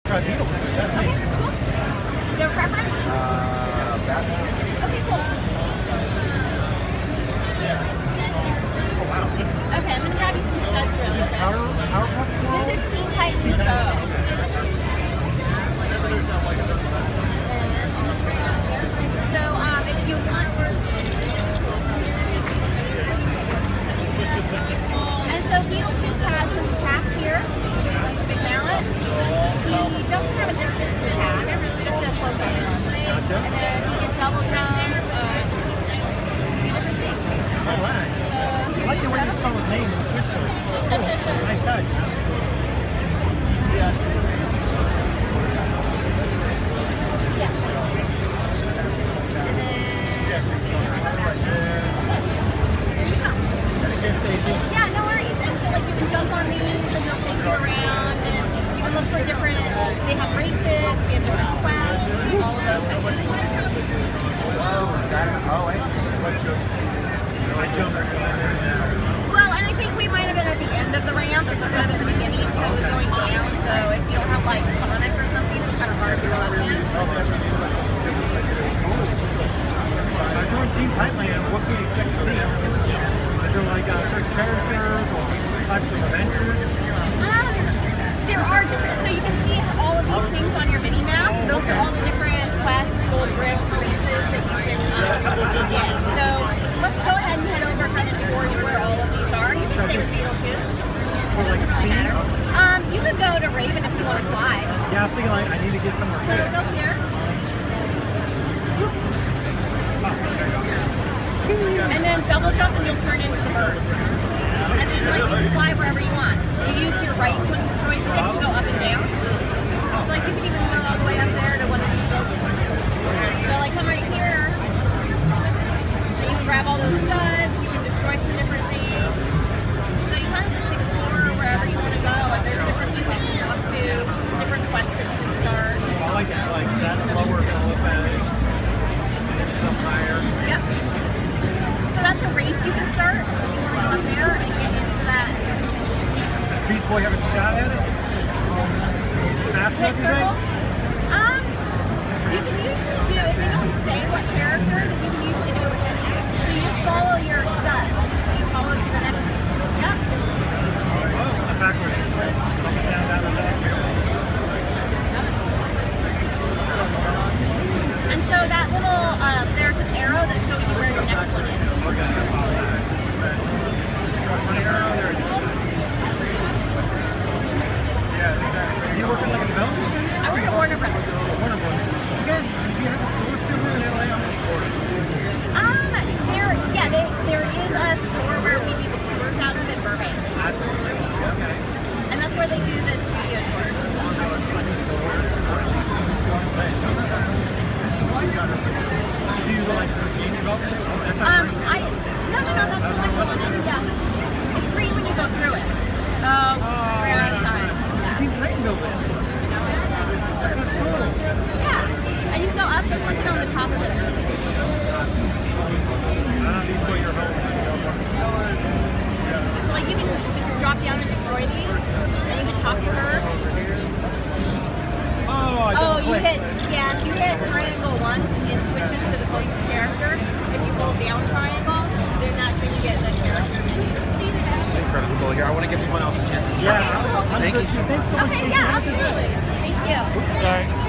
Try Beetlejuice. Okay, cool. Is there a preference? Batman. Okay, cool. Oh, wow. Okay, I'm going to grab you some studs real quick. Powerpuff Girls? This is Teen Titans Go. So, if you want... And so Beetlejuice has his attack here, big mallet. He doesn't have a distance attack, just a close up. And then he can double jump, do different things. Alright. I like the way you spell his name and switch to it. Cool. Nice touch. Yeah. And then... Yeah, no worries. And so like you can jump on these and they'll take you around and you can look for different, they have races, we have different quests, all of those types of things. Oh, I see. I jumped. Well, and I think we might have been at the end of the ramp instead of at the beginning, so it was going down. So if you don't have like Sonic or something, it's kind of hard to go up in. If you're in Teen Titans, what can we expect to see? Is there like certain characters or types of adventures? There are different, so you can see all of these things on your mini map. Those are all the different quests, gold bricks, races that you can get. So let's go ahead and head over kind of towards where all of these are. You can stay with Beetlejuice. For like speed? You could go to Raven if you want to fly. Yeah, I was thinking like I need to get somewhere. So we'll go here. And then double jump and you'll turn into the bird. And then like you can fly wherever you want. You use your right joystick to go up and down. So like you can even go all the way up there to one of these buildings. So like come right here. So you can grab all those studs, you can destroy some different things. So you kind of just explore wherever you want to go. And there's different people you can talk to, different quests that you can start. I like that, like that's lower than a little bit. It's up higher. Yep. So that's a race you can start if you want to go up there and get into that. Does Beast Boy have a shot at it? Fast Hit enough, circle? You can usually do, if they don't say what character, then you can usually do it within it. So you just follow your studs. So you follow to the next. Yep. Oh, backwards. Up and down, down and back. And so that little, there's an arrow that shows you where your next one is. Are you working like a development studio? I work at Warner Brothers. Warner Brothers. You guys, do you have a store still here in LA? I'm in Florida. There is a store where we do the tours out of in Burbank. Okay. And that's where they do the studio tours. Do you like the game development? That's not green. No, that's the one in, yeah. It's green when you go through it. Right out of time. Yeah. Teen Titans building. That's cool. Yeah. And you can go up, there's something on the top of it. These were your home. So like you can drop down and destroy these, and you can talk to her. If you hit triangle once, it switches to the closest character. If you hold down triangle, then that's when you get the character menu. Incredible. Here, I want to give someone else a chance to Yeah. Okay, cool. Thank you so much. Okay, yeah, absolutely. Thank you. Sorry.